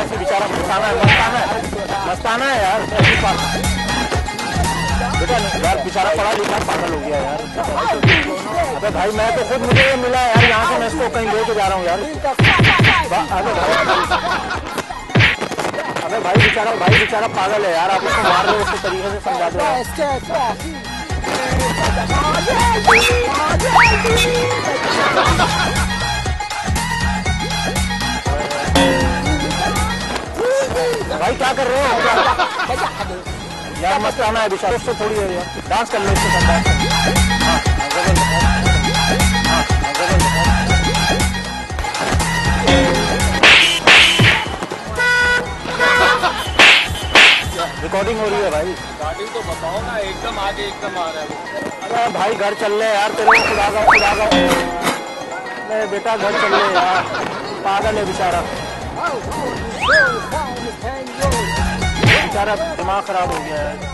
ऐसी बेचारा मस्ताना है यार। बेटा यार बेचारा पढ़ा लिखा पागल हो गया यार। अबे भाई मैं तो खुद मुझे ये मिला यार, यहाँ से मैं इसको कहीं लेके जा रहा हूँ यार। अबे भाई बेचारा पागल है यार, आप उसको मार लो, उसको तरीके से समझा दो। भाई क्या कर रहे हो यार? मस्त आना है बेचारा, उससे थोड़ी है यार, डांस कर लो इसके साथ। रिकॉर्डिंग हो रही है भाई। गाड़ी तो बताओ ना, एकदम आगे एकदम आ रहा है। अरे भाई घर चल रहे यार, तेरे को खुदा का बेटा घर चल रहे यार, पागल है बेचारा, दिमाग खराब हो गया है।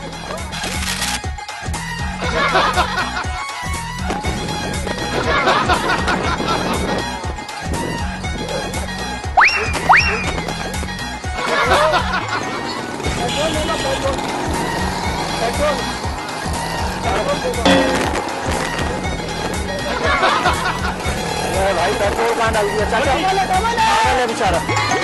भाई पेट्रोल कहाँ डाल दिया चाचा, पागल है बेचारा।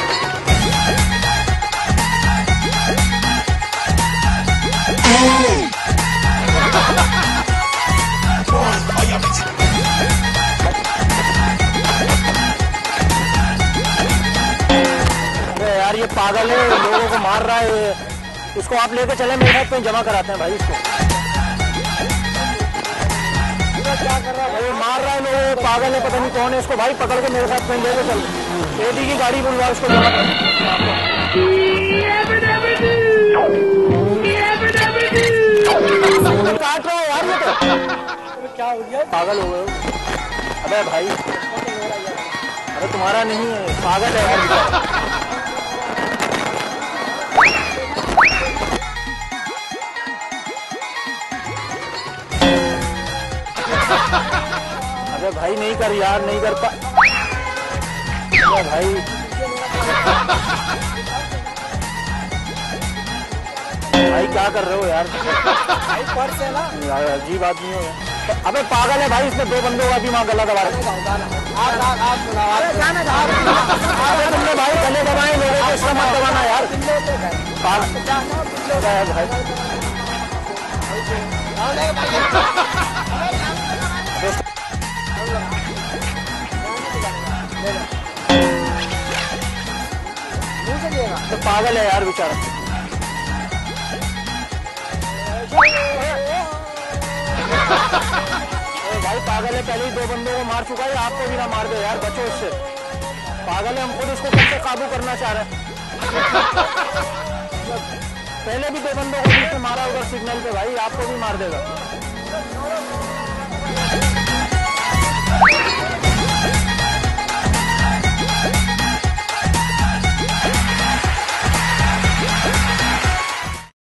अरे यार ये पागल है, लोगों को मार रहा है, इसको आप लेके चले मेरे साथ, कहीं जमा कराते हैं भाई इसको। क्या कर रहा है? मार रहा है लोग, पागल है, पता नहीं कौन है, इसको भाई पकड़ के मेरे साथ कहीं लेके चल, एडी की गाड़ी बुलवा इसको जमा कर। काट रहा है यार ये तो, क्या हो गया? पागल हो गए? अबे भाई अरे तुम्हारा नहीं है, पागल है यार। अबे भाई नहीं कर यार, नहीं कर पा। अबे भाई क्या कर रहे हो यार? पर्स है ना, अजीब आदमी हो यार। अबे पागल है भाई, इसमें 2 बंदों का दिमाग गला दबा रहे। तुमने भाई गले दबाए लोगों को, इसका मत दबाना यार। भाई तो पागल है यार बेचारा। भाई पागल है, पहले ही 2 बंदों को मार चुका है, आपको भी ना मार दे यार, बचो इससे। पागल है, हम खुद इसको कैसे काबू करना चाह रहे हैं। पहले भी 2 बंदों को मारा उधर सिग्नल पे, भाई आपको भी मार देगा।